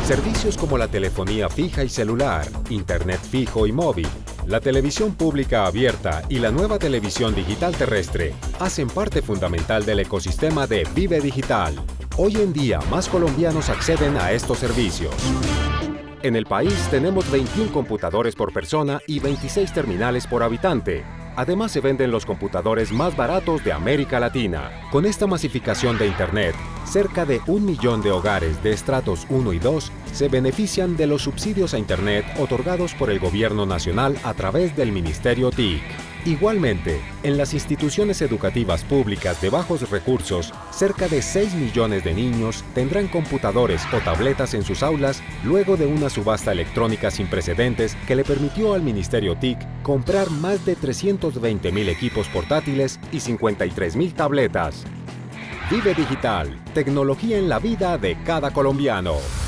Servicios como la telefonía fija y celular, internet fijo y móvil, la televisión pública abierta y la nueva televisión digital terrestre hacen parte fundamental del ecosistema de Vive Digital. Hoy en día, más colombianos acceden a estos servicios. En el país tenemos 21 computadores por persona y 26 terminales por habitante. Además, se venden los computadores más baratos de América Latina. Con esta masificación de Internet, cerca de 1 millón de hogares de estratos 1 y 2 se benefician de los subsidios a Internet otorgados por el Gobierno Nacional a través del Ministerio TIC. Igualmente, en las instituciones educativas públicas de bajos recursos, cerca de 6 millones de niños tendrán computadores o tabletas en sus aulas luego de una subasta electrónica sin precedentes que le permitió al Ministerio TIC comprar más de 320.000 equipos portátiles y 53.000 tabletas. Vive Digital, tecnología en la vida de cada colombiano.